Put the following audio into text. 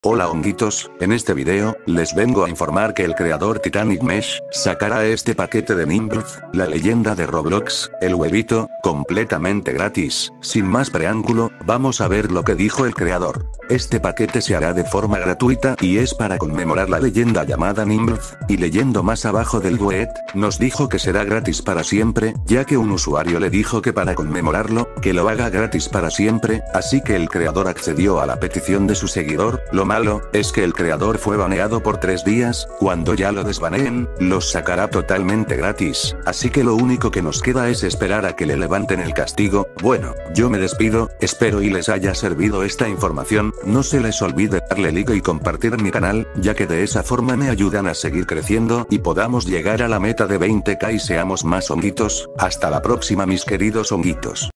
Hola honguitos, en este video, les vengo a informar que el creador Titanic Mesh, sacará este paquete de Nimble, la leyenda de Roblox, el huevito, completamente gratis. Sin más preámbulo, vamos a ver lo que dijo el creador. Este paquete se hará de forma gratuita y es para conmemorar la leyenda llamada Nimble, y leyendo más abajo del tweet, nos dijo que será gratis para siempre, ya que un usuario le dijo que para conmemorarlo, que lo haga gratis para siempre, así que el creador accedió a la petición de su seguidor. Lo malo es que el creador fue baneado por 3 días, cuando ya lo desbaneen, los sacará totalmente gratis, así que lo único que nos queda es esperar a que le levanten el castigo. Bueno, yo me despido, espero y les haya servido esta información, no se les olvide darle like y compartir mi canal, ya que de esa forma me ayudan a seguir creciendo y podamos llegar a la meta de 20k y seamos más honguitos. Hasta la próxima mis queridos honguitos.